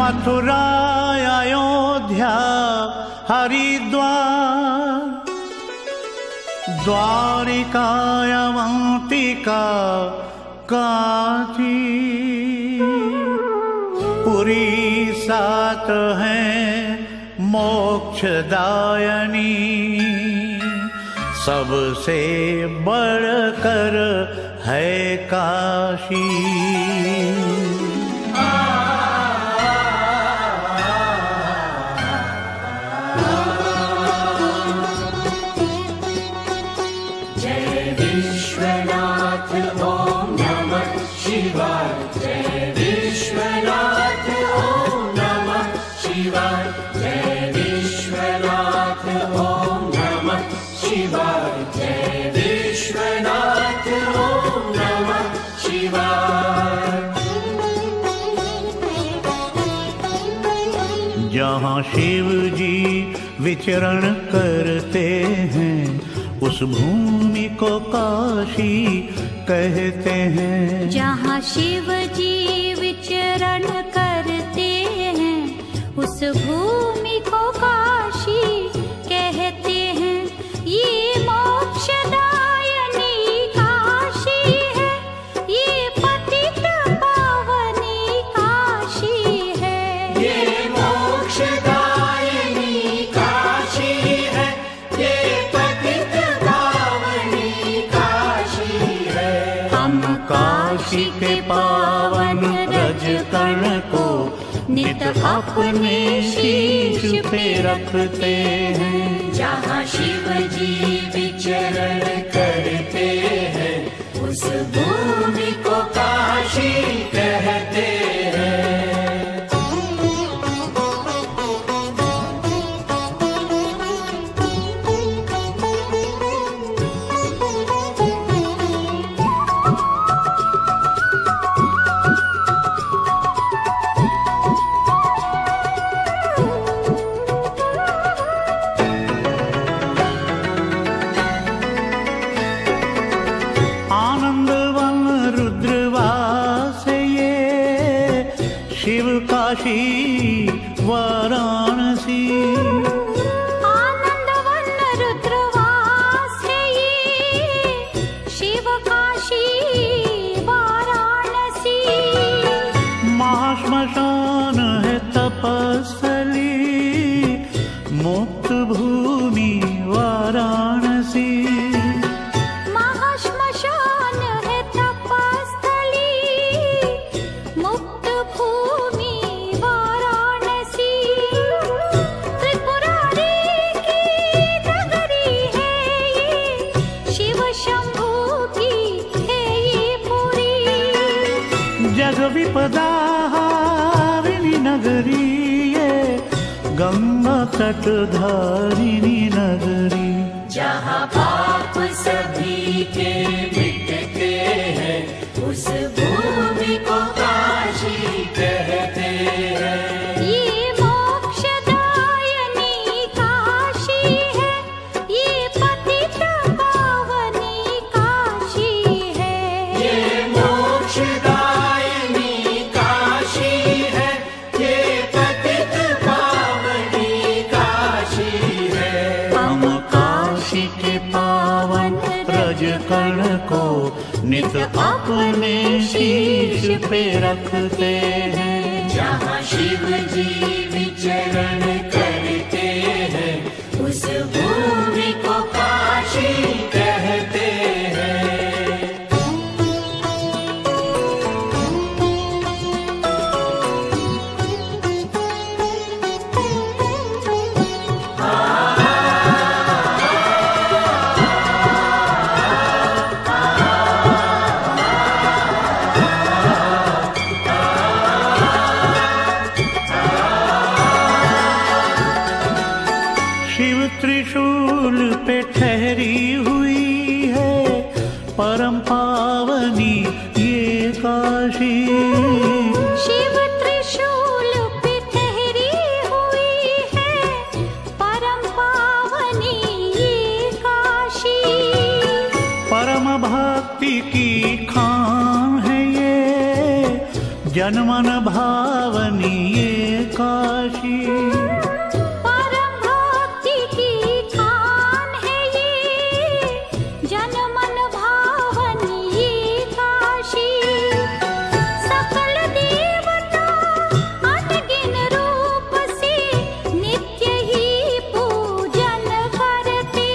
मथुरा अयोध्या हरिद्वार, द्वारिका अवंतिका काशी, पुरी सात हैं मोक्षदायिनी, सबसे बढ़कर है काशी। जहाँ शिव जी विचरण करते हैं उस भूमि को काशी कहते हैं। जहाँ शिव जी विचरण करते हैं उस भूमि को काशी कहते हैं। ये मोक्षदायिनी काशी है, ये पतित पावनी काशी है। ये मोक्षदायिनी काशी है, ये पतित पावनी काशी है। हम काशी के पावन रज कण को नित अपने शीश पे रखते हैं। जहाँ शिव जी विचरण करते हैं उस भूमि को काशी कहते हैं। शिव काशी वाराणसी, आनंदवन रुद्रवास है ये शिव काशी वाराणसी। महाश्मशान है तपस्थली, मुक्त भूमि वाराणसी। महाश्मशान है तपस्थली, मुक्त भूमि वाराणसी। त्रिपुरारी की नगरी है ये, शिव शंभू की है ये पुरी। जग विपदा हारिणी नगरी ये, गंगा तट धारिणी नगरी। जहाँ पाप सभी के मिटते हैं उस भूमि को काशी कहते हैं। ये मोक्षदायिनी काशी है, ये पतित पावनी काशी है। ये मोक्षदायिनी काशी है, ये पतित पावनी काशी है। हम काशी के पावन रज कण को नित अपने शीश पे रखते हैं। जहाँ शिव जी विचरण करते हैं उस भूमि को काशी कहते हैं। जन मन भावनी ये काशी। परम भक्ति की खान है ये, जन मन भावनी ये काशी। सकल देवता अनगिन रूप से नित्य ही पूजन करते।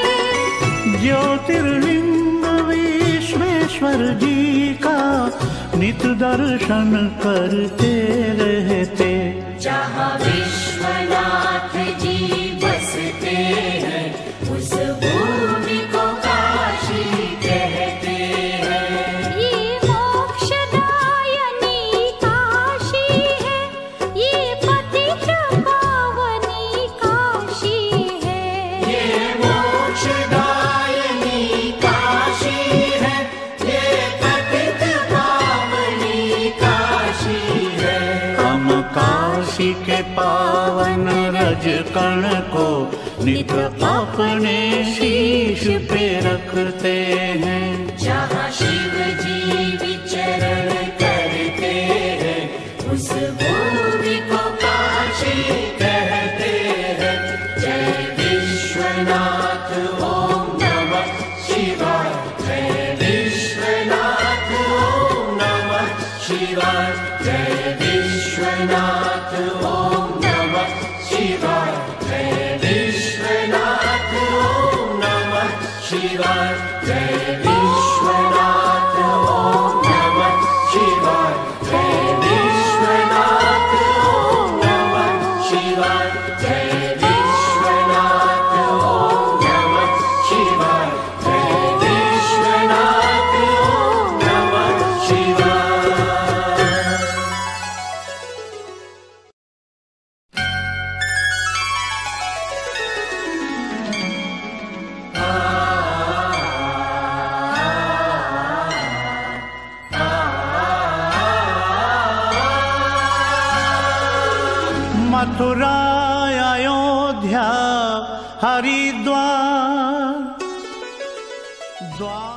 ज्योतिर्लिंग विश्वेश्वर जी का नित दर्शन करते रहते। जहाँ विश्वनाथ जी बसते हैं उस भूमि को काशी कहते हैं। ये मोक्षदायिनी काशी है, ये पतित पावनी काशी है। ये मोक्षदायिनी काशी है, ये पतित पावनी काशी है। हम काशी के पावन रज कण को नित अपने शीश पे रखते हैं। जहाँ शिव जी विचरण करते हैं उस भूमि को काशी कहते हैं। जय विश्वनाथ ओम नमः शिवाय। जय विश्वनाथ ओम नमः शिवाय। जय विश्वनाथ ओम नमः शिवाय। जय विश्वनाथ ओम नमः शिवाय। जय विश्वनाथ ओम नमः शिवाय। जय विश्वनाथ ओम नमः शिवाय। जय विश्वनाथ ओम नमः शिवाय। जय विश्वनाथ ओम नमः शिवाय। मथुरा अयोध्या हरिद्वार द्वार